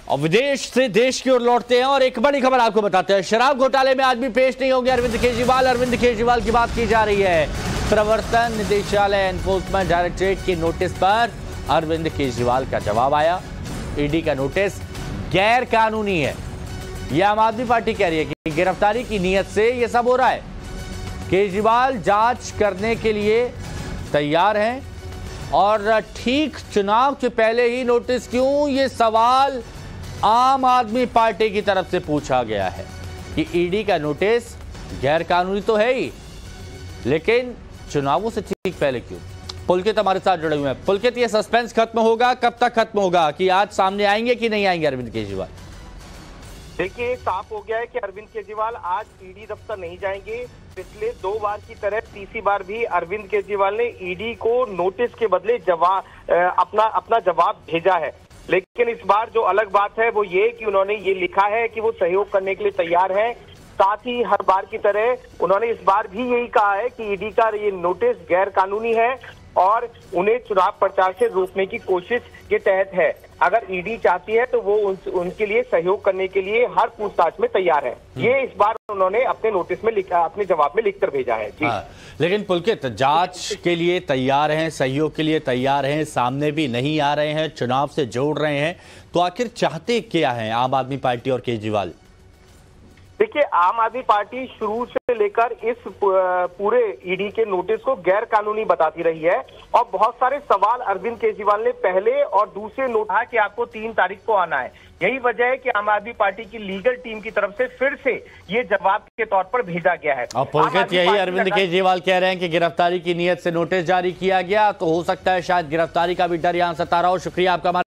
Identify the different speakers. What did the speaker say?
Speaker 1: और विदेश से देश की ओर लौटते हैं और एक बड़ी खबर आपको बताते हैं। शराब घोटाले में आज भी पेश नहीं होंगे अरविंद केजरीवाल। अरविंद केजरीवाल की बात की जा रही है। प्रवर्तन निदेशालय एनफोर्समेंट डायरेक्टरेट के नोटिस पर अरविंद केजरीवाल का जवाब आया। ईडी का नोटिस गैर कानूनी है, यह आम आदमी पार्टी कह रही है कि गिरफ्तारी की नीयत से यह सब हो रहा है। केजरीवाल जांच करने के लिए तैयार हैं और ठीक चुनाव के पहले ही नोटिस क्यों, ये सवाल आम आदमी पार्टी की तरफ से पूछा गया है कि ईडी का नोटिस गैर कानूनी तो है ही, लेकिन चुनावों से ठीक पहले क्यों। पुलकित हमारे साथ जुड़े हुए हैं। पुलकित, ये सस्पेंस खत्म होगा, कब तक खत्म होगा, कि आज सामने आएंगे कि नहीं आएंगे अरविंद केजरीवाल?
Speaker 2: देखिए, साफ हो गया है कि अरविंद केजरीवाल आज ईडी दफ्तर नहीं जाएंगे। पिछले 2 बार की तरह तीसरी बार भी अरविंद केजरीवाल ने ईडी को नोटिस के बदले अपना जवाब भेजा है। लेकिन इस बार जो अलग बात है वो ये कि उन्होंने ये लिखा है कि वो सहयोग करने के लिए तैयार है। साथ ही हर बार की तरह उन्होंने इस बार भी यही कहा है कि ईडी का ये नोटिस गैर कानूनी है और उन्हें चुनाव प्रचार से रोकने की कोशिश के तहत है। अगर ईडी चाहती है तो वो उनके लिए सहयोग करने के लिए हर पूछताछ में तैयार है। ये इस बार उन्होंने अपने नोटिस में अपने जवाब में लिखकर भेजा है जी।
Speaker 1: लेकिन पुलकित, जांच के लिए तैयार हैं, सहयोग के लिए तैयार हैं, सामने भी नहीं आ रहे हैं, चुनाव से जोड़ रहे हैं, तो आखिर चाहते क्या हैं आम आदमी पार्टी और केजरीवाल?
Speaker 2: देखिए, आम आदमी पार्टी शुरू से लेकर इस पूरे ईडी के नोटिस को गैर कानूनी बताती रही है और बहुत सारे सवाल अरविंद केजरीवाल ने पहले और दूसरे नोट कहा कि आपको 3 तारीख को आना है। यही वजह है कि आम आदमी पार्टी की लीगल टीम की तरफ से फिर से ये जवाब के तौर पर भेजा गया है।
Speaker 1: और पुलकित, यही अरविंद केजरीवाल कह रहे हैं कि गिरफ्तारी की नीयत से नोटिस जारी किया गया, तो हो सकता है शायद गिरफ्तारी का भी डर यहां सता रहा हो। शुक्रिया आपका।